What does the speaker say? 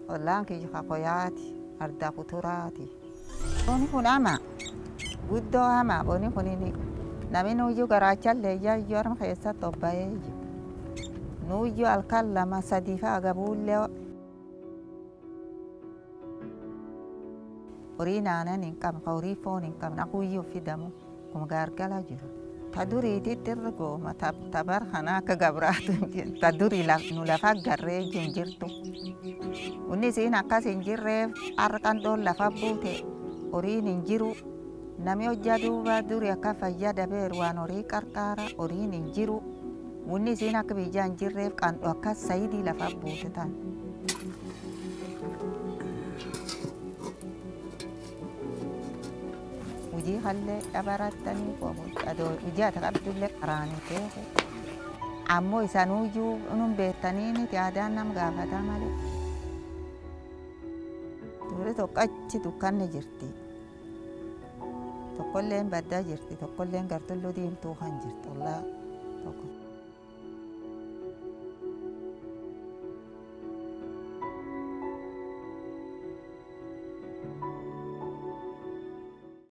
Ollaan kiyya kakoyaati ardaa kuturaati. Booni kun ama guddoo ama booni kunini namni nuyyuu garaachallee iyyuu harma keessatti obba'ee jiru. Nuyyuu halkan lama sadii fa'a gabuullee horii naanan hin qabne horii foon hin qabne akuyyuu fidamu kun gargala jiru. Ta duriititti irra gooma tabar kana akka gabraatu ta durii nu lafa garree hin jirtu. Inni isiin akkas hin jirreef harqan dhoon lafa buute horiin hin jiru. Nami hojjaa duuba durii akka fayyada beeru waan horii qarqaara horiin hin jiru. Inni isiin akka biyyaa hin jirreef qandho akkas sayidii lafa buute tan. Hojii hallee dabarattanii qomu hojii ati qabdullee qaraanii keessa. Ammoo isanuyyuu nun beektanii miti aadaan nam gaafata malee. Durii tokko achi dukkanni jirti. Tokkolleen baddaa jirti tokkolleen gartulluu diimtuu kan jirtu ollaa tokko.